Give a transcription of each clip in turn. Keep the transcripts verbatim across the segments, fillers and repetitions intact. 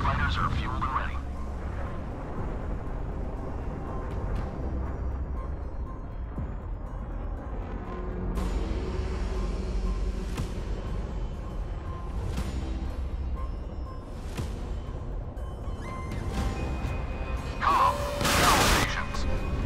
Fighters are fueled and ready. Calm. Now patience.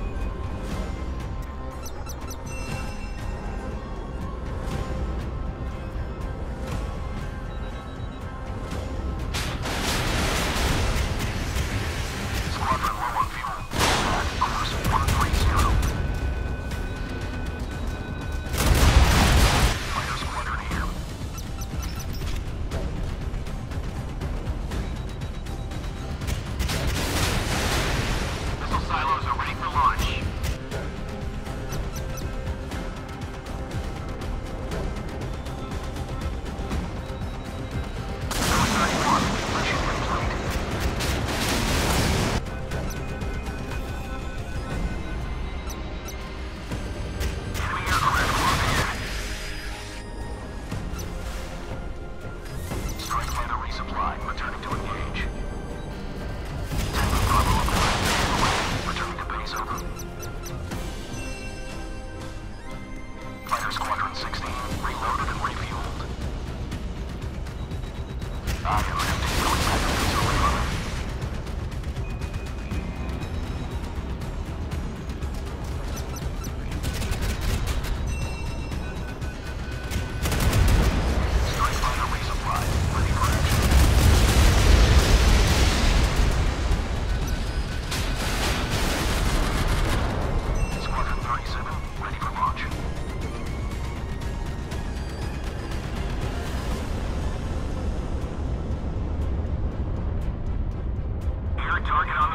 Squadron low on fuel. At course one three zero. Fighter squadron here. Missile silos are ready for launch. Suicide one. Mission complete. Enemy aircraft overhead. Strike fighter resupply. Returning to engage. Tango Bravo acquired. Returning to base over. Fighter Squadron sixteen reloaded and refueled. I am empty. Going back to base over. Strike fighter resupply. Ready for action. Squadron thirty-seven ready for launch. Air target on